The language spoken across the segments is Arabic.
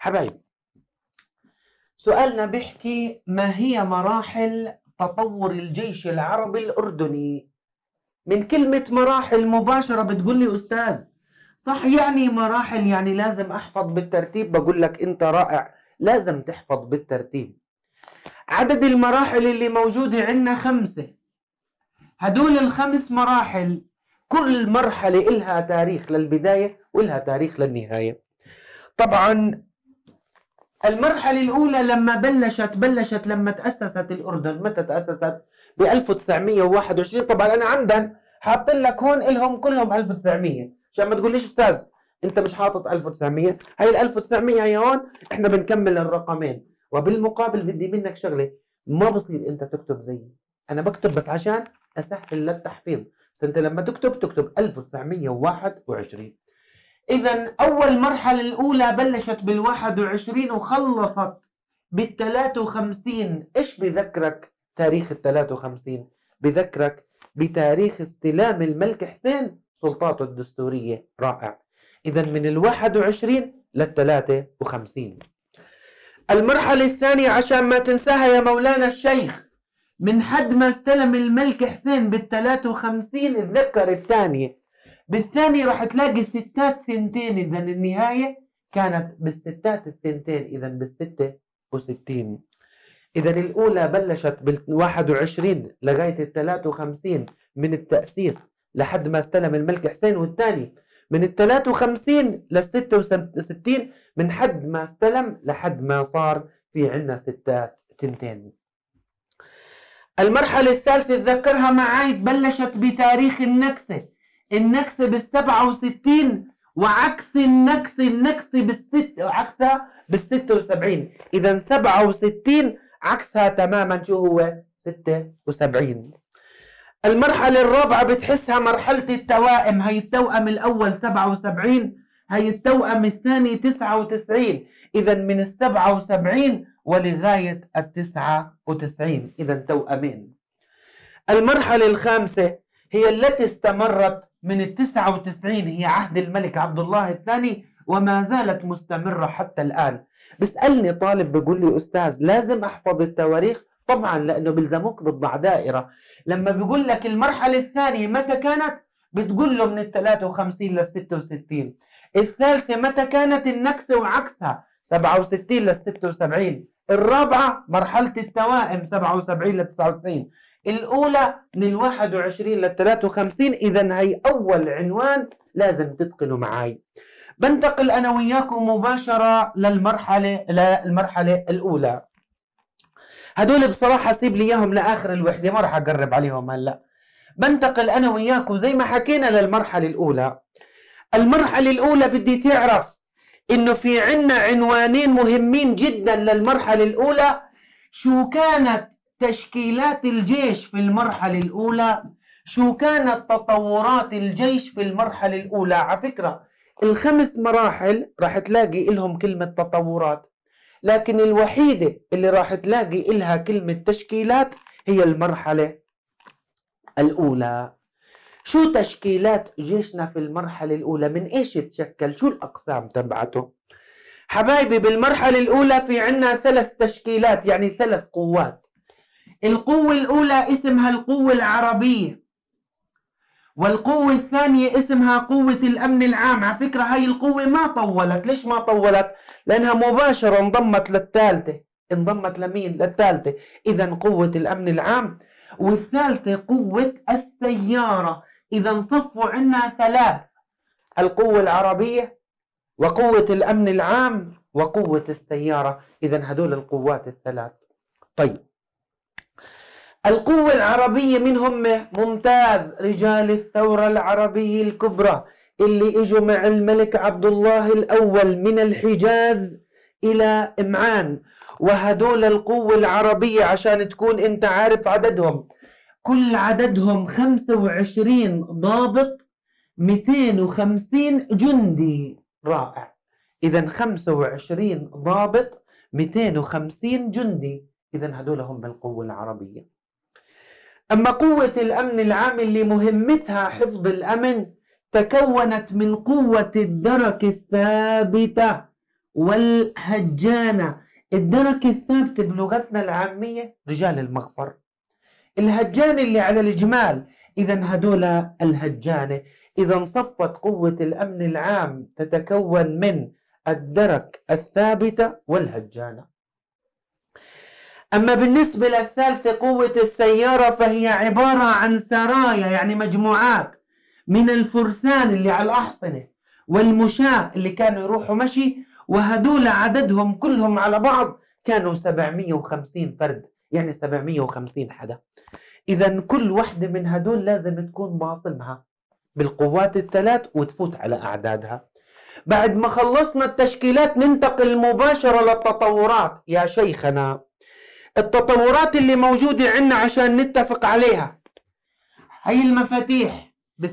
حبايب، سؤالنا بيحكي: ما هي مراحل تطور الجيش العربي الأردني؟ من كلمة مراحل مباشرة بتقول لي أستاذ صح، يعني مراحل يعني لازم أحفظ بالترتيب. بقول لك أنت رائع، لازم تحفظ بالترتيب. عدد المراحل اللي موجودة عندنا 5. هدول ال5 مراحل، كل مرحلة إلها تاريخ للبداية وإلها تاريخ للنهاية. طبعا المرحلة الأولى لما بلشت لما تأسست الأردن. متى تأسست؟ ب 1921. طبعا أنا عمدا حاط لك هون إلهم كلهم 1900 عشان ما تقوليش أستاذ أنت مش حاطط 1900. هاي ال 1900 هي هون، إحنا بنكمل الرقمين. وبالمقابل بدي منك شغلة، ما بصير أنت تكتب زيي، أنا بكتب بس عشان أسهل للتحفيظ. بس أنت لما تكتب 1921. إذا أول مرحلة الأولى بلشت بال21 وخلصت بال53. إيش بذكرك تاريخ ال53؟ بذكرك بتاريخ استلام الملك حسين سلطاته الدستورية. رائع. إذا من ال21 لل53. المرحلة الثانية عشان ما تنساها يا مولانا الشيخ، من حد ما استلم الملك حسين بال53 اتذكر الثانية. بالثانية راح تلاقي ستات ثنتين، إذا النهاية كانت بالستات الثنتين، إذا بال66. إذا الأولى بلشت بال21 لغاية ال53 من التأسيس لحد ما استلم الملك حسين، والثاني من ال53 لل66 من حد ما استلم لحد ما صار في عنا ستات ثنتين. المرحلة الثالثة تذكرها معي، بلشت بتاريخ النكسة. النكسة بال67 وعكس النكسة عكسها بال76. إذا 67 عكسها تماما شو هو؟ 76. المرحلة الرابعة بتحسها مرحلة التوائم. هي التوأم الأول 77، هي التوأم الثاني 99. إذا من ال77 ولغاية ال99، إذا توأمين. المرحلة الخامسة هي التي استمرت من ال99، هي عهد الملك عبد الله الثاني، وما زالت مستمرة حتى الآن. بسألني طالب بيقول لي أستاذ لازم أحفظ التواريخ؟ طبعا، لأنه بيلزموك بتضع دائرة. لما بيقول لك المرحلة الثانية متى كانت، بتقول له من ال53 لل66. الثالثة متى كانت النكسة وعكسها 67 لل76. الرابعة مرحلة التوائم 77 لل99. الأولى من ال21 لل53. إذا هي أول عنوان لازم تتقنوا معي. بنتقل أنا وياكم مباشرة للمرحلة الأولى. هدول بصراحة سيب لي إياهم لآخر الوحدة، ما راح أقرب عليهم هلأ. بنتقل أنا وياكم زي ما حكينا للمرحلة الأولى. المرحلة الأولى بدي تعرف إنه في عنا عنوانين مهمين جدا للمرحلة الأولى. شو كانت تشكيلات الجيش في المرحلة الأولى؟ شو كانت تطورات الجيش في المرحلة الأولى؟ على فكرة ال5 مراحل راح تلاقي إلهم كلمة تطورات، لكن الوحيدة اللي راح تلاقي إلها كلمة تشكيلات هي المرحلة الأولى. شو تشكيلات جيشنا في المرحلة الأولى؟ من إيش تشكل؟ شو الأقسام تبعته؟ حبايبي بالمرحلة الأولى في عنا 3 تشكيلات، يعني 3 قوات. القوة الأولى اسمها القوة العربية، والقوة الثانية اسمها قوة الأمن العام. على فكرة هاي القوة ما طولت. ليش ما طولت؟ لأنها مباشرة انضمت للثالثة. انضمت لمين؟ للثالثة. إذا قوة الأمن العام، والثالثة قوة السيارة. إذا صفوا عنا 3: القوة العربية وقوة الأمن العام وقوة السيارة. إذا هدول القوات ال3. طيب القوة العربية من هم؟ ممتاز، رجال الثورة العربية الكبرى اللي اجوا مع الملك عبد الله الأول من الحجاز إلى إمعان. وهدول القوة العربية عشان تكون انت عارف عددهم، كل عددهم 25 ضابط، 250 جندي. رائع. إذا 25 ضابط، 250 جندي. إذا هدول هم القوة العربية. أما قوة الأمن العام اللي مهمتها حفظ الأمن، تكونت من قوة الدرك الثابتة والهجانة. الدرك الثابت بلغتنا العامية رجال المغفر. الهجان اللي على الجمال، إذا هدول الهجانة. إذا صفت قوة الأمن العام تتكون من الدرك الثابتة والهجانة. أما بالنسبة للثالثة قوة السيارة فهي عبارة عن سرايا، يعني مجموعات من الفرسان اللي على الأحصنة والمشاة اللي كانوا يروحوا مشي، وهدول عددهم كلهم على بعض كانوا 750 فرد، يعني 750 حدا. إذا كل وحدة من هدول لازم تكون باصمها بالقوات الثلاث وتفوت على أعدادها. بعد ما خلصنا التشكيلات ننتقل مباشرة للتطورات. يا شيخنا التطورات اللي موجودة عندنا عشان نتفق عليها، هي المفاتيح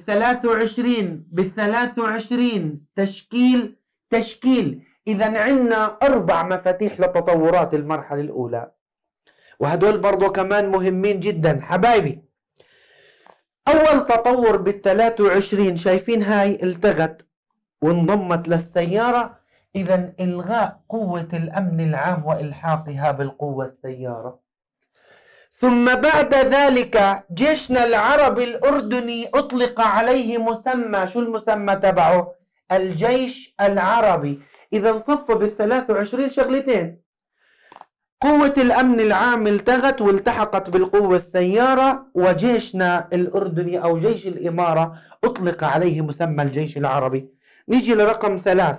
بال23 تشكيل. إذا عندنا 4 مفاتيح لتطورات المرحلة الأولى، وهدول برضو كمان مهمين جدا حبايبي. أول تطور بال23 شايفين هاي التغت وانضمت للسيارة، إذا إلغاء قوة الأمن العام وإلحاقها بالقوة السيارة. ثم بعد ذلك جيشنا العربي الأردني أطلق عليه مسمى، شو المسمى تبعه؟ الجيش العربي. إذا صف بال23 شغلتين، قوة الأمن العام التغت والتحقت بالقوة السيارة، وجيشنا الأردني أو جيش الإمارة أطلق عليه مسمى الجيش العربي. نيجي لرقم 3،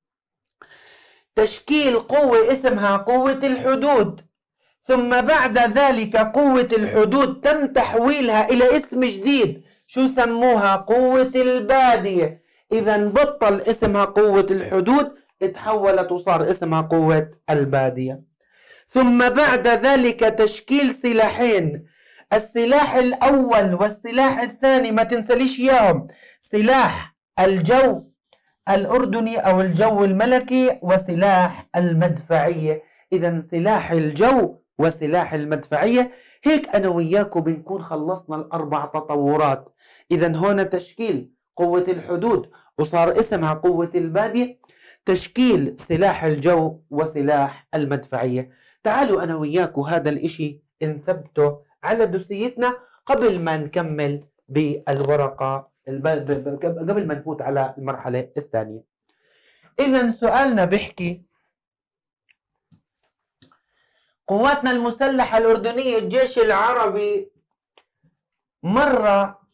تشكيل قوة اسمها قوة الحدود. ثم بعد ذلك قوة الحدود تم تحويلها إلى اسم جديد، شو سموها؟ قوة البادية. إذا بطل اسمها قوة الحدود، اتحولت وصار اسمها قوة البادية. ثم بعد ذلك تشكيل سلاحين، السلاح الأول والسلاح الثاني ما تنسليش إياهم، سلاح الجو الأردني أو الجو الملكي وسلاح المدفعية. إذا سلاح الجو وسلاح المدفعية. هيك أنا وياكم بنكون خلصنا ال4 تطورات. إذا هون تشكيل قوة الحدود وصار اسمها قوة البادية، تشكيل سلاح الجو وسلاح المدفعية. تعالوا أنا وياكم هذا الإشي نثبته على دوسيتنا قبل ما نكمل بالورقة، قبل ما نفوت على المرحلة الثانية. إذا سؤالنا بيحكي قواتنا المسلحة الأردنية الجيش العربي مر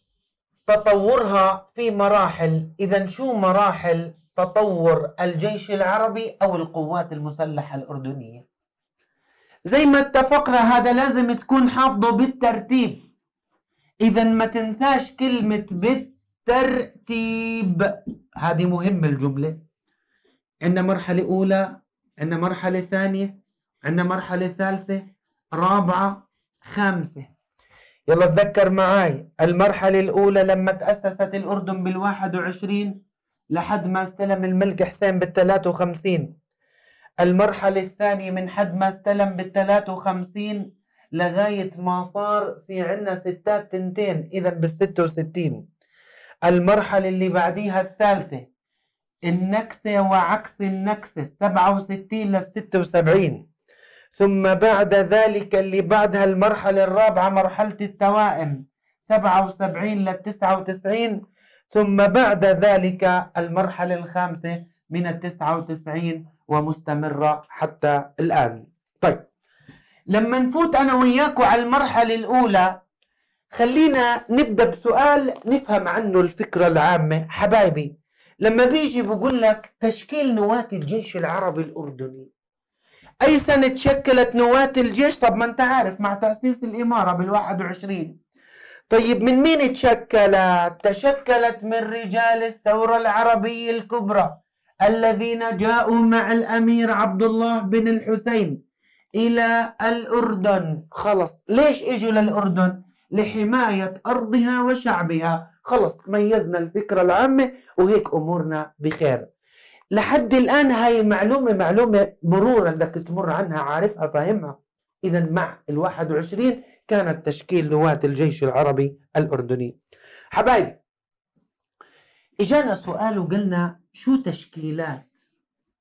تطورها في مراحل. إذا شو مراحل تطور الجيش العربي أو القوات المسلحة الأردنية؟ زي ما اتفقنا هذا لازم تكون حافظه بالترتيب. إذا ما تنساش كلمة بالترتيب، هذه مهمة الجملة. عندنا مرحلة أولى، عندنا مرحلة ثانية، عندنا مرحلة ثالثة، رابعة، خامسة. يلا تذكر معاي، المرحلة الأولى لما تأسست الأردن بال21 لحد ما استلم الملك حسين بال53. المرحلة الثانية من حد ما استلم بال53 لغاية ما صار في عنا ستات تنتين، إذا بال66. المرحلة اللي بعديها الثالثة النكسة وعكس النكسة 67 لل76. ثم بعد ذلك اللي بعدها المرحلة الرابعة مرحلة التوائم 77 لل99. ثم بعد ذلك المرحلة الخامسة من 99 ومستمرة حتى الآن. طيب لما نفوت أنا وياكم على المرحلة الأولى خلينا نبدأ بسؤال نفهم عنه الفكرة العامة. حبايبي لما بيجي بقول لك تشكيل نواة الجيش العربي الأردني، أي سنة تشكلت نواة الجيش؟ طب ما أنت عارف مع تأسيس الإمارة بال21. طيب من مين تشكلت؟ تشكلت من رجال الثورة العربية الكبرى الذين جاءوا مع الأمير عبد الله بن الحسين إلى الأردن. خلص ليش إجوا للأردن؟ لحماية أرضها وشعبها. خلص ميزنا الفكرة العامة وهيك أمورنا بخير. لحد الآن هاي معلومة مرورا بدك تمر عنها، عارفها فاهمها. إذا مع ال21 كانت تشكيل نواة الجيش العربي الأردني. حبايب إجانا سؤال وقلنا شو تشكيلات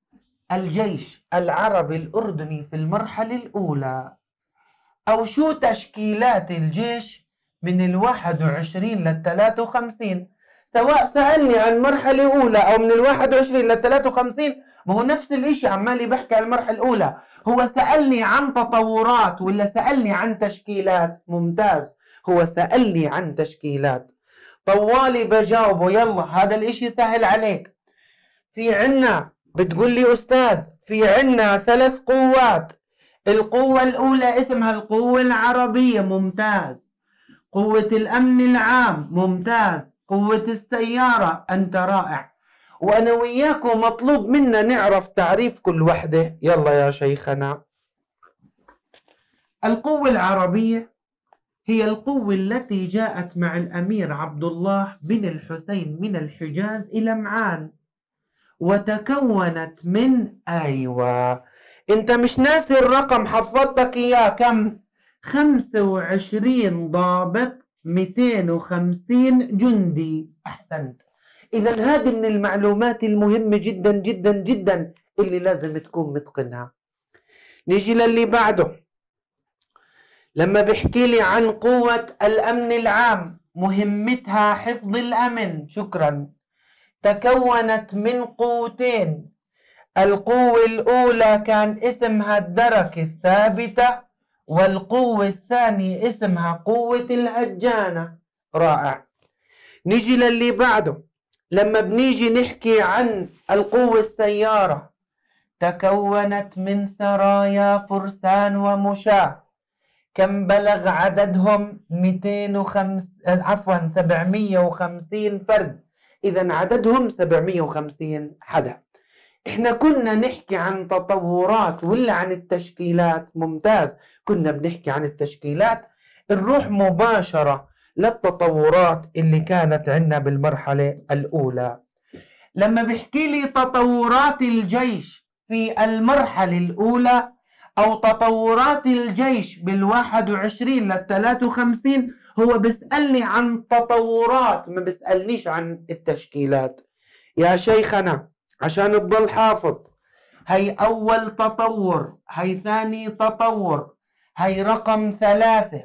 الجيش العربي الأردني في المرحلة الأولى، أو شو تشكيلات الجيش من 21 لل53. سواء سألني عن مرحلة أولى أو من 21 لل53، ما هو نفس الإشي، عمالي بحكي عن المرحلة الأولى. هو سألني عن تطورات ولا سألني عن تشكيلات؟ ممتاز، هو سألني عن تشكيلات، طوالي بجاوبه. يلا هذا الإشي سهل عليك. في عنا، بتقول لي أستاذ في عنا 3 قوات. القوة الأولى اسمها القوة العربية، ممتاز. قوة الأمن العام، ممتاز. قوة السيارة، أنت رائع. وأنا وياكم مطلوب منا نعرف تعريف كل وحدة. يلا يا شيخنا. القوة العربية هي القوة التي جاءت مع الأمير عبد الله بن الحسين من الحجاز إلى معان، وتكونت من أيوة، أنت مش ناسي الرقم، حفظتك إياه، كم؟ 25 ضابط، 250 جندي. أحسنت. إذا هذه من المعلومات المهمة جدا جدا جدا اللي لازم تكون متقنها. نيجي للي بعده. لما بحكي لي عن قوة الأمن العام، مهمتها حفظ الأمن. شكرا. تكونت من قوتين. القوة الأولى كان اسمها الدرك الثابتة، والقوة الثانية اسمها قوة الهجانة. رائع. نيجي للي بعده. لما بنيجي نحكي عن القوة السيارة، تكونت من سرايا فرسان ومشاة. كم بلغ عددهم؟ 750 فرد. إذا عددهم 750 حدا. إحنا كنا نحكي عن تطورات ولا عن التشكيلات؟ ممتاز، كنا بنحكي عن التشكيلات. نروح مباشرة للتطورات اللي كانت عندنا بالمرحلة الأولى. لما بحكي لي تطورات الجيش في المرحلة الأولى أو تطورات الجيش بال21 لل53، هو بيسألني عن تطورات، ما بيسألنيش عن التشكيلات. يا شيخنا عشان تضل حافظ، هي أول تطور، هي ثاني تطور، هي رقم 3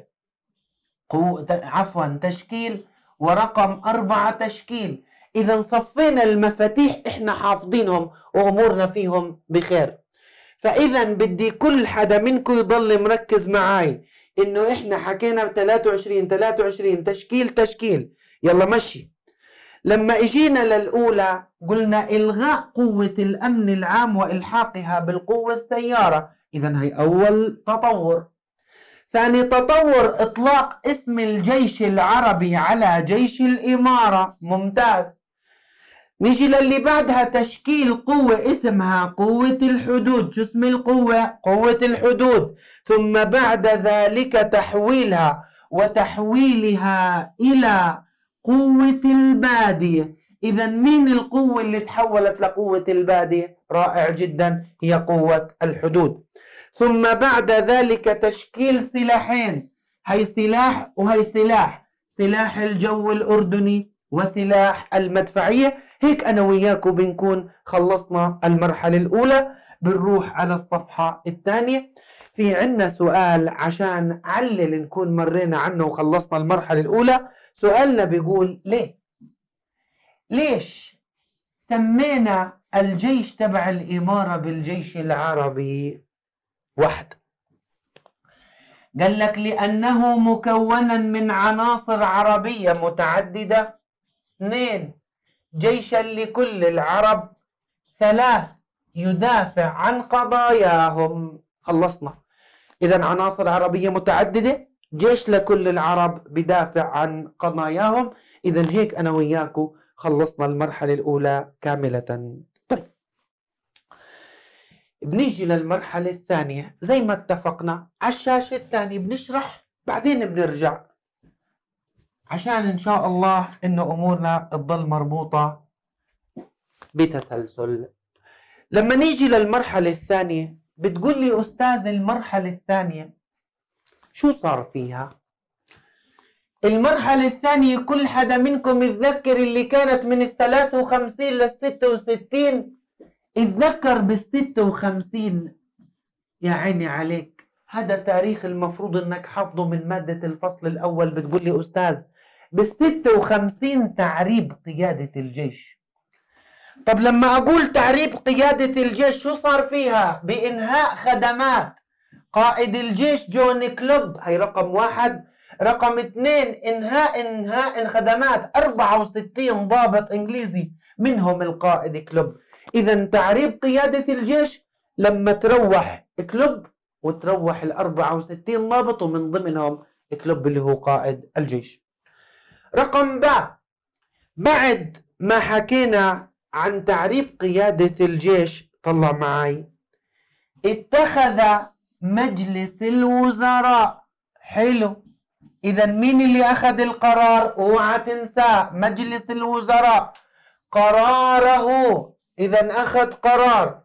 تشكيل، ورقم 4 تشكيل. إذا صفينا المفاتيح إحنا حافظينهم وأمورنا فيهم بخير. فإذا بدي كل حدا منكم يضل مركز معاي إنه إحنا حكينا 23 تشكيل. يلا مشي. لما اجينا للأولى قلنا إلغاء قوة الأمن العام وإلحاقها بالقوة السيارة. إذا هي أول تطور. ثاني تطور إطلاق اسم الجيش العربي على جيش الإمارة. ممتاز. نيجي للي بعدها، تشكيل قوة اسمها قوة الحدود. شو اسم القوة؟ قوة الحدود. ثم بعد ذلك تحويلها إلى قوة البادية. إذا مين القوة اللي تحولت لقوة البادية؟ رائع جدا، هي قوة الحدود. ثم بعد ذلك تشكيل سلاحين، هي سلاح وهي سلاح، سلاح الجو الأردني وسلاح المدفعية. هيك أنا وياكم بنكون خلصنا المرحلة الأولى. بنروح على الصفحة الثانية. في عنا سؤال عشان علل نكون مرينا عنه وخلصنا المرحلة الأولى. سؤالنا بيقول ليش سمينا الجيش تبع الإمارة بالجيش العربي؟ 1، قال لك لأنه مكونا من عناصر عربية متعددة. 2، جيشا لكل العرب. 3، يدافع عن قضاياهم. خلصنا. إذا عناصر عربية متعددة، جيش لكل العرب، بدافع عن قضاياهم. إذا هيك أنا وياكم خلصنا المرحلة الأولى كاملة. طيب بنيجي للمرحلة الثانية زي ما اتفقنا على الشاشة الثانية، بنشرح بعدين بنرجع عشان إن شاء الله إنه أمورنا تضل مربوطة بتسلسل. لما نيجي للمرحلة الثانية بتقول لي أستاذ المرحلة الثانية شو صار فيها؟ المرحلة الثانية كل حدا منكم يتذكر اللي كانت من 53 لل 66 اتذكر بال56. يا عيني عليك، هذا تاريخ المفروض انك حافظه من مادة الفصل الاول. بتقول لي استاذ بال56 تعريب قيادة الجيش. طب لما اقول تعريب قيادة الجيش شو صار فيها؟ بانهاء خدمات قائد الجيش جون كلوب، هي رقم 1. رقم 2 انهاء خدمات 64 ضابط انجليزي منهم القائد كلوب. اذا تعريب قيادة الجيش لما تروح كلوب وتروح ال 64 ضابط ومن ضمنهم كلوب اللي هو قائد الجيش. رقم بعد ما حكينا عن تعريب قيادة الجيش، طلع معي، اتخذ مجلس الوزراء. حلو. إذا مين اللي أخذ القرار؟ اوعى تنساه، مجلس الوزراء قراره. إذا أخذ قرار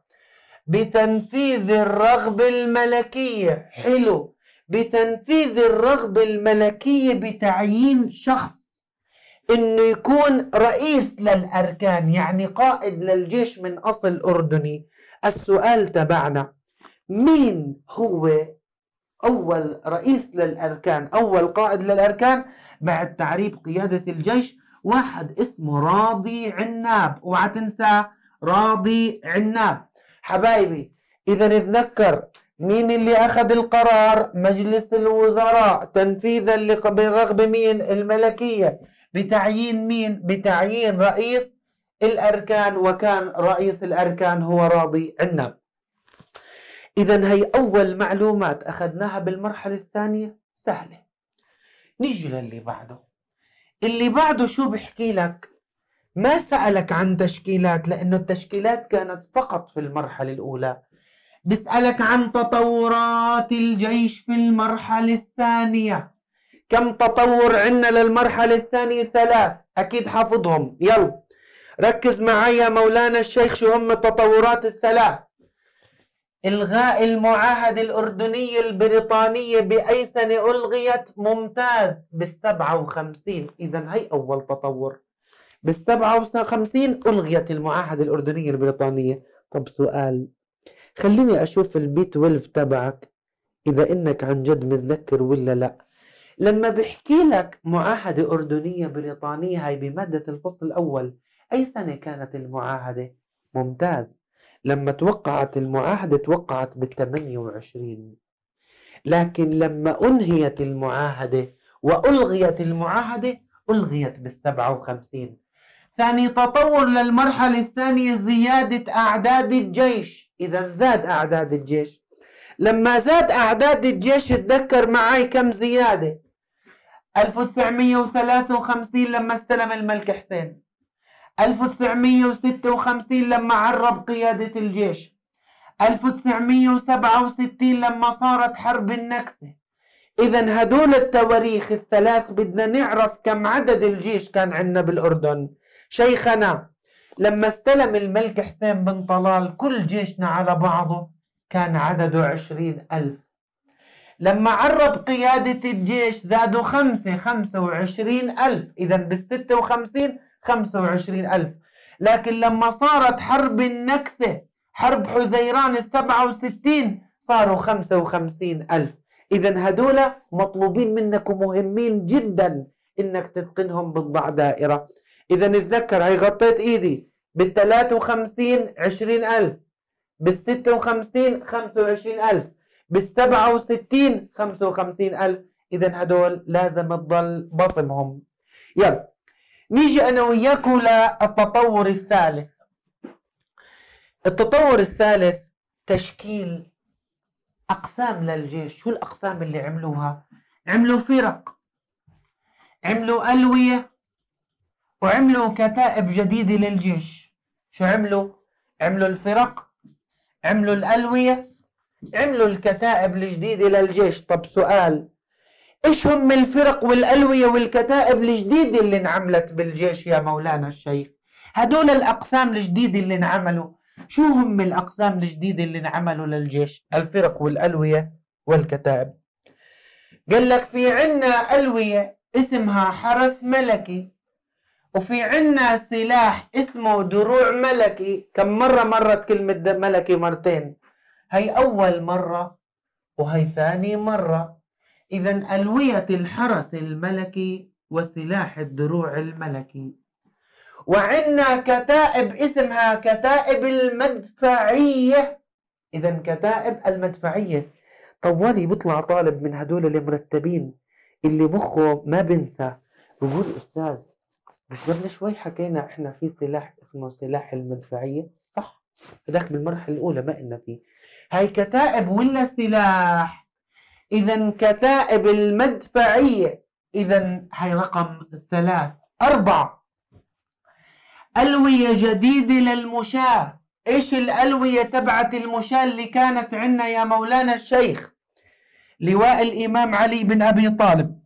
بتنفيذ الرغبة الملكية. حلو. بتنفيذ الرغبة الملكية بتعيين شخص إنه يكون رئيس للأركان، يعني قائد للجيش من أصل أردني. السؤال تبعنا، مين هو أول رئيس للأركان، أول قائد للأركان بعد تعريب قيادة الجيش؟ واحد اسمه راضي عناب، اوعى تنسى راضي عناب. حبايبي إذا نتذكر مين اللي أخذ القرار؟ مجلس الوزراء، تنفيذا لرغبة مين؟ الملكية، بتعيين مين؟ بتعيين رئيس الأركان، وكان رئيس الأركان هو راضي عناب. إذا هي أول معلومات أخذناها بالمرحلة الثانية، سهلة. نيجي للي بعده. اللي بعده شو بحكي لك؟ ما سألك عن تشكيلات، لأنه التشكيلات كانت فقط في المرحلة الأولى. بسألك عن تطورات الجيش في المرحلة الثانية. كم تطور عندنا للمرحلة الثانية؟ 3، أكيد حافظهم. يلا ركز معي يا مولانا الشيخ، شو هم التطورات ال3؟ إلغاء المعاهدة الأردنية البريطانية بأي سنة ألغيت؟ ممتاز، بال57. إذا هي أول تطور، بال57 ألغيت المعاهدة الأردنية البريطانية. طب سؤال، خليني أشوف البي 12 تبعك إذا إنك عن جد متذكر ولا لا. لما بحكي لك معاهدة أردنية بريطانية، هاي بمادة الفصل الأول، أي سنة كانت المعاهدة؟ ممتاز، لما توقعت المعاهدة توقعت بال28. لكن لما أنهيت المعاهدة وألغيت المعاهدة ألغيت بال57. ثاني تطور للمرحلة الثانية زيادة أعداد الجيش. إذا زاد أعداد الجيش. لما زاد أعداد الجيش تذكر معي كم زيادة؟ 1953 لما استلم الملك حسين، 1956 لما عرب قيادة الجيش، 1967 لما صارت حرب النكسة. إذا هدول التواريخ ال3 بدنا نعرف كم عدد الجيش كان عندنا بالأردن. شيخنا لما استلم الملك حسين بن طلال كل جيشنا على بعضه كان عدده 20,000. لما عرب قيادة الجيش زادوا 25,000. إذا بال56 25,000. لكن لما صارت حرب النكسة، حرب حزيران ال67، صاروا 55,000. إذا هدول مطلوبين منك ومهمين جدا إنك تتقنهم بالضع دائرة. إذا نتذكر، هي غطيت إيدي، بال53 20,000، بال56 25,000، بال67 55,000. إذا هدول لازم تضل بصمهم. يلا نيجي أنا وياكم للتطور الثالث. التطور الثالث تشكيل أقسام للجيش. شو الأقسام اللي عملوها؟ عملوا فرق، عملوا ألوية، وعملوا كتائب جديدة للجيش. شو عملوا؟ عملوا الفرق، عملوا الألوية، عملوا الكتائب الجديدة للجيش. طب سؤال، إيش هم الفرق والألوية والكتائب الجديدة اللي انعملت بالجيش يا مولانا الشيخ؟ هدول الأقسام الجديدة اللي انعملوا، شو هم الأقسام الجديدة اللي انعملوا للجيش؟ الفرق والألوية والكتائب. قال لك في عنا ألوية اسمها حرس ملكي، وفي عنا سلاح اسمه دروع ملكي. كم مرة مرت كلمة ملكي؟ مرتين. هي أول مرة وهي ثاني مرة. إذا ألوية الحرس الملكي وسلاح الدروع الملكي. وعندنا كتائب اسمها كتائب المدفعية. إذا كتائب المدفعية. طوالي بيطلع طالب من هدول المرتبين اللي مخه ما بنسى بقول أستاذ مش قبل شوي حكينا إحنا في سلاح اسمه سلاح المدفعية؟ صح، هذاك بالمرحلة الأولى ما إلنا فيه. هاي كتائب ولا سلاح؟ إذا كتائب المدفعية. إذا هاي رقم 3. 4 ألوية جديدة للمشاة. إيش الألوية تبعت المشاة اللي كانت عندنا يا مولانا الشيخ؟ لواء الإمام علي بن أبي طالب،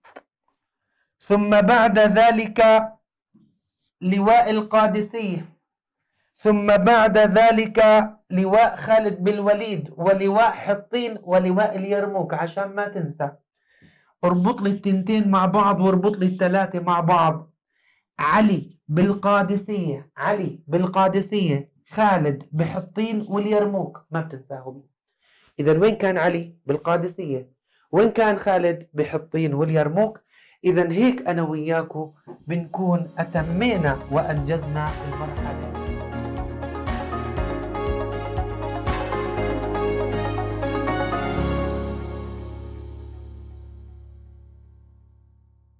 ثم بعد ذلك لواء القادسية، ثم بعد ذلك لواء خالد بن الوليد، ولواء حطين، ولواء اليرموك. عشان ما تنسى اربط لي التنتين مع بعض واربط لي الثلاثة مع بعض. علي بالقادسية، علي بالقادسية، خالد بحطين واليرموك، ما بتنساهم. إذا وين كان علي؟ بالقادسية. وين كان خالد؟ بحطين واليرموك. إذا هيك أنا وياكو بنكون أتمينا وأنجزنا المرحلة.